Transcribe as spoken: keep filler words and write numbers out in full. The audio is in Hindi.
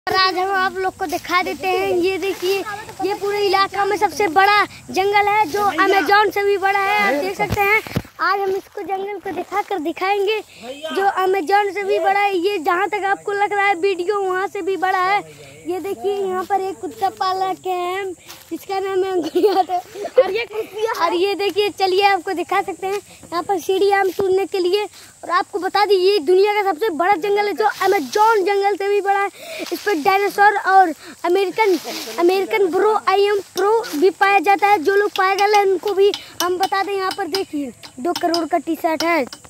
और आज हम आप लोग को दिखा देते हैं। ये देखिए, ये पूरे इलाका में सबसे बड़ा जंगल है जो अमेजोन से भी बड़ा है। आप देख सकते हैं। आज हम इसको जंगल को दिखा कर दिखाएंगे जो अमेजोन से भी बड़ा है। ये जहाँ तक आपको लग रहा है वीडियो वहाँ से भी बड़ा है। ये देखिए, यहाँ पर एक कुत्ता पाला के हैं जिसका नाम है अंकुरिया। और ये और ये देखिए, चलिए आपको दिखा सकते हैं। यहाँ पर सीढ़ी आम तोड़ने के लिए। और आपको बता दी, ये दुनिया का सबसे बड़ा जंगल है जो अमेजोन जंगल से भी बड़ा है। इस पर डायनासोर और American American bro I am pro भी पाया जाता है। जो लोग पागल हैं उनको भी हम बता दें। यहाँ पर देखिए, दो करोड़ का टी शर्ट है।